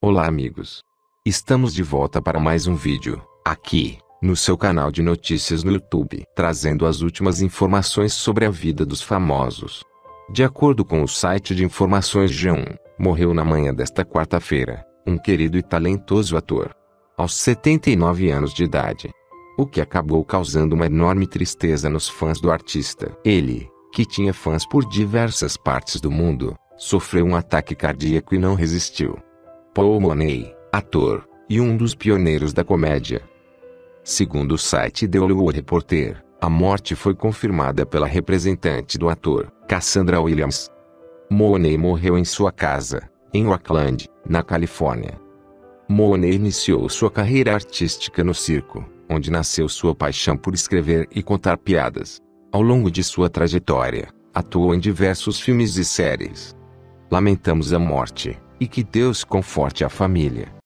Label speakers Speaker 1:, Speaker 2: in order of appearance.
Speaker 1: Olá amigos! Estamos de volta para mais um vídeo, aqui, no seu canal de notícias no YouTube, trazendo as últimas informações sobre a vida dos famosos. De acordo com o site de informações G1, morreu na manhã desta quarta-feira, um querido e talentoso ator, aos 79 anos de idade. O que acabou causando uma enorme tristeza nos fãs do artista. Ele, que tinha fãs por diversas partes do mundo, sofreu um ataque cardíaco e não resistiu. Paul Mooney, ator, e um dos pioneiros da comédia. Segundo o site The Hollywood Reporter, a morte foi confirmada pela representante do ator, Cassandra Williams. Mooney morreu em sua casa, em Oakland, na Califórnia. Mooney iniciou sua carreira artística no circo, onde nasceu sua paixão por escrever e contar piadas. Ao longo de sua trajetória, atuou em diversos filmes e séries. Lamentamos a morte, e que Deus conforte a família.